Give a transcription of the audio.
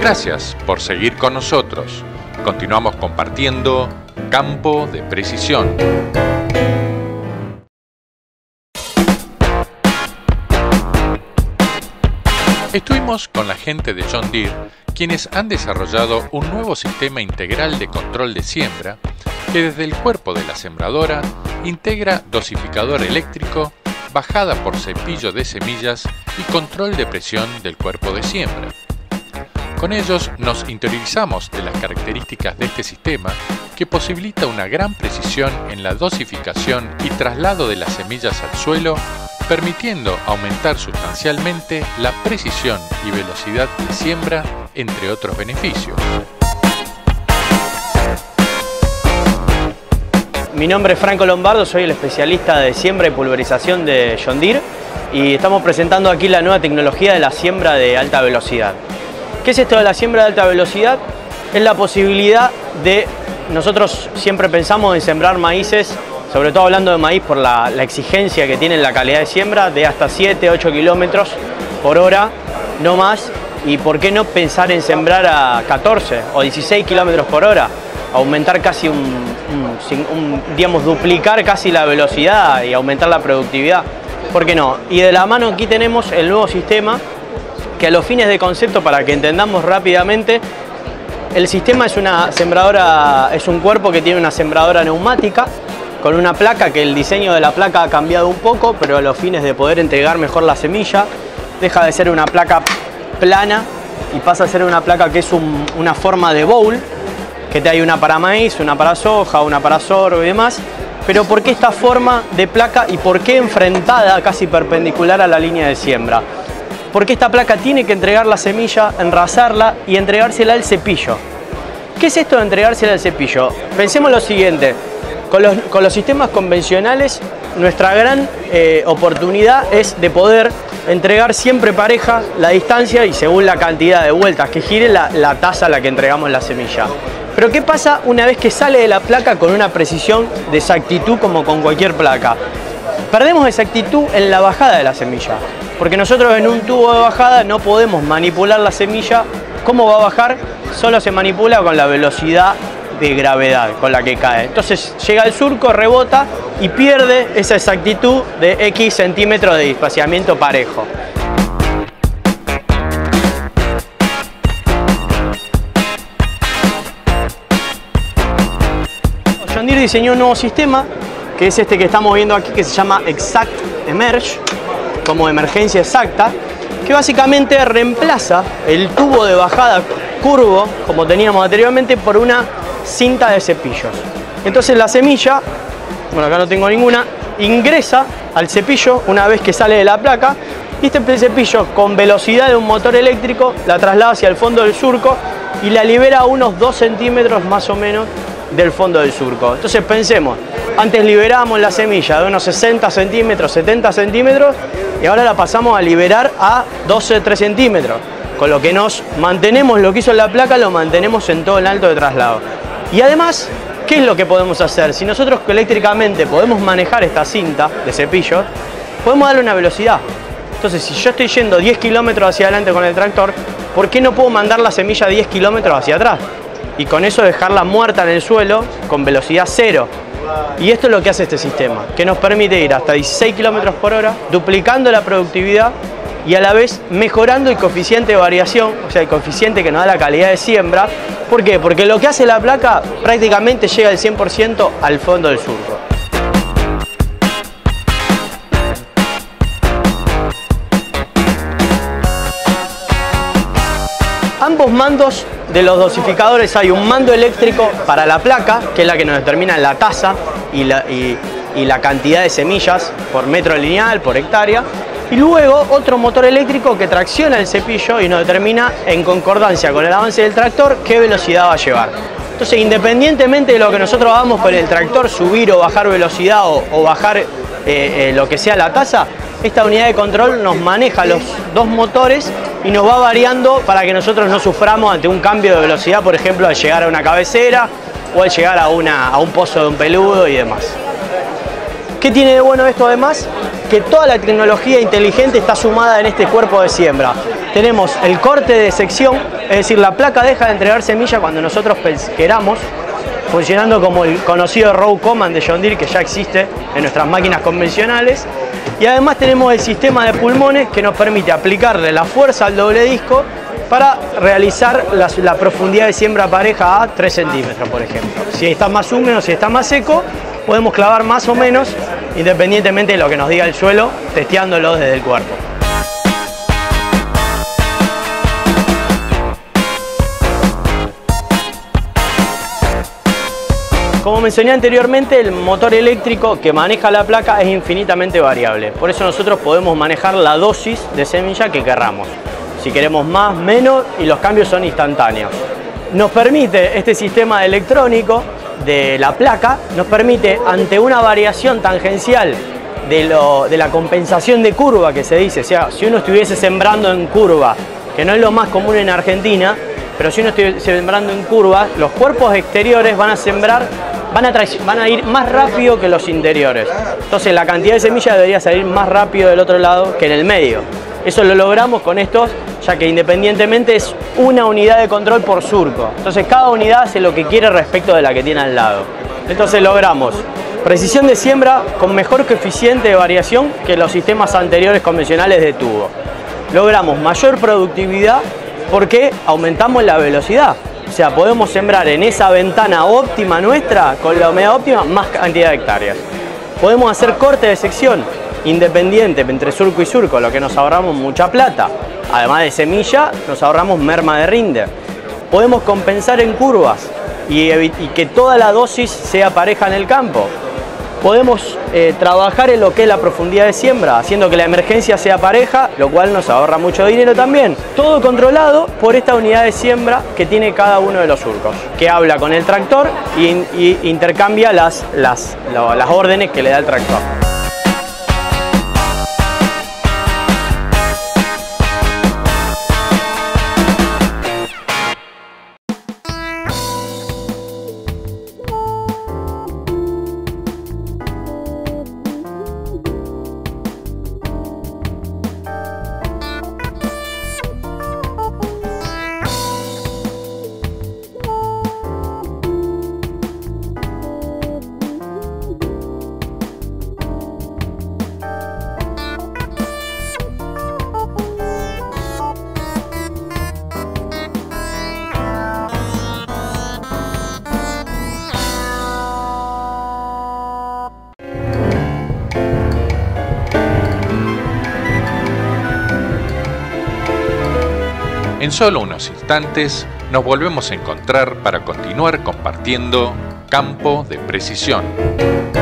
Gracias por seguir con nosotros. Continuamos compartiendo Campo de Precisión. Estuvimos con la gente de John Deere, quienes han desarrollado un nuevo sistema integral de control de siembra que desde el cuerpo de la sembradora integra dosificador eléctrico, bajada por cepillo de semillas y control de presión del cuerpo de siembra. Con ellos nos interiorizamos de las características de este sistema que posibilita una gran precisión en la dosificación y traslado de las semillas al suelo, permitiendo aumentar sustancialmente la precisión y velocidad de siembra, entre otros beneficios. Mi nombre es Franco Lombardo, soy el especialista de siembra y pulverización de John Deere y estamos presentando aquí la nueva tecnología de la siembra de alta velocidad. ¿Qué es esto de la siembra de alta velocidad? Es la posibilidad de, nosotros siempre pensamos en sembrar maíces, sobre todo hablando de maíz por la exigencia que tiene la calidad de siembra, de hasta 7-8 kilómetros por hora, no más, y por qué no pensar en sembrar a 14 o 16 kilómetros por hora, aumentar casi digamos, duplicar casi la velocidad y aumentar la productividad, ¿por qué no? Y de la mano aquí tenemos el nuevo sistema que a los fines de concepto, para que entendamos rápidamente, el sistema es una sembradora, es un cuerpo que tiene una sembradora neumática con una placa que el diseño de la placa ha cambiado un poco, pero a los fines de poder entregar mejor la semilla, deja de ser una placa plana y pasa a ser una placa que es una forma de bowl, que te hay una para maíz, una para soja, una para sorgo y demás. Pero ¿por qué esta forma de placa y por qué enfrentada casi perpendicular a la línea de siembra? Porque esta placa tiene que entregar la semilla, enrasarla y entregársela al cepillo. ¿Qué es esto de entregársela al cepillo? Pensemos lo siguiente, con los sistemas convencionales nuestra gran oportunidad es de poder entregar siempre pareja la distancia y según la cantidad de vueltas que gire la tasa a la que entregamos la semilla. Pero ¿qué pasa una vez que sale de la placa con una precisión de exactitud como con cualquier placa? Perdemos exactitud en la bajada de la semilla, porque nosotros en un tubo de bajada no podemos manipular la semilla. ¿Cómo va a bajar? Solo se manipula con la velocidad de gravedad con la que cae. Entonces llega al surco, rebota y pierde esa exactitud de X centímetros de espaciamiento parejo. John Deere diseñó un nuevo sistema, que es este que estamos viendo aquí, que se llama Exact Emerge, como emergencia exacta, que básicamente reemplaza el tubo de bajada curvo, como teníamos anteriormente, por una cinta de cepillos. Entonces la semilla, bueno, acá no tengo ninguna, ingresa al cepillo una vez que sale de la placa, y este cepillo con velocidad de un motor eléctrico la traslada hacia el fondo del surco y la libera a unos 2 centímetros más o menos del fondo del surco. Entonces pensemos, antes liberábamos la semilla de unos 60 centímetros, 70 centímetros y ahora la pasamos a liberar a 12-3 centímetros, con lo que nos mantenemos lo que hizo la placa, lo mantenemos en todo el alto de traslado. Y además, ¿qué es lo que podemos hacer? Si nosotros eléctricamente podemos manejar esta cinta de cepillo, podemos darle una velocidad. Entonces, si yo estoy yendo 10 kilómetros hacia adelante con el tractor, ¿por qué no puedo mandar la semilla 10 kilómetros hacia atrás? Y con eso dejarla muerta en el suelo con velocidad cero. Y esto es lo que hace este sistema, que nos permite ir hasta 16 kilómetros por hora, duplicando la productividad y a la vez mejorando el coeficiente de variación, o sea, el coeficiente que nos da la calidad de siembra. ¿Por qué? Porque lo que hace la placa prácticamente llega al 100% al fondo del surco. Ambos mandos de los dosificadores, hay un mando eléctrico para la placa, que es la que nos determina la tasa y la cantidad de semillas por metro lineal, por hectárea, y luego otro motor eléctrico que tracciona el cepillo y nos determina, en concordancia con el avance del tractor, qué velocidad va a llevar. Entonces, independientemente de lo que nosotros hagamos con el tractor, subir o bajar velocidad o bajar lo que sea la tasa, esta unidad de control nos maneja los dos motores y nos va variando para que nosotros no suframos ante un cambio de velocidad, por ejemplo, al llegar a una cabecera o al llegar a un pozo de un peludo y demás. ¿Qué tiene de bueno esto además? Que toda la tecnología inteligente está sumada en este cuerpo de siembra. Tenemos el corte de sección Es decir, la placa deja de entregar semilla cuando nosotros queramos, funcionando como el conocido Row Command de John Deere que ya existe en nuestras máquinas convencionales. Y además tenemos el sistema de pulmones que nos permite aplicarle la fuerza al doble disco para realizar la profundidad de siembra pareja a 3 centímetros, por ejemplo. Si está más húmedo, si está más seco, podemos clavar más o menos, independientemente de lo que nos diga el suelo, testeándolo desde el cuerpo. Como mencioné anteriormente, el motor eléctrico que maneja la placa es infinitamente variable. Por eso nosotros podemos manejar la dosis de semilla que querramos. Si queremos más, menos, y los cambios son instantáneos. Nos permite este sistema electrónico de la placa, nos permite ante una variación tangencial de la compensación de curva que se dice, o sea, si uno estuviese sembrando en curva, que no es lo más común en Argentina, pero si uno estuviese sembrando en curva, los cuerpos exteriores van a sembrar, van a ir más rápido que los interiores. Entonces la cantidad de semilla debería salir más rápido del otro lado que en el medio. Eso lo logramos con estos, ya que independientemente es una unidad de control por surco. Entonces cada unidad hace lo que quiere respecto de la que tiene al lado. Entonces logramos precisión de siembra con mejor coeficiente de variación que los sistemas anteriores convencionales de tubo. Logramos mayor productividad porque aumentamos la velocidad. O sea, podemos sembrar en esa ventana óptima nuestra, con la humedad óptima, más cantidad de hectáreas. Podemos hacer corte de sección independiente entre surco y surco, lo que nos ahorramos mucha plata. Además de semilla, nos ahorramos merma de rinde. Podemos compensar en curvas y que toda la dosis sea pareja en el campo. Podemos trabajar en lo que es la profundidad de siembra, haciendo que la emergencia sea pareja, lo cual nos ahorra mucho dinero también. Todo controlado por esta unidad de siembra que tiene cada uno de los surcos, que habla con el tractor y intercambia las órdenes que le da el tractor. En solo unos instantes nos volvemos a encontrar para continuar compartiendo Campo de Precisión.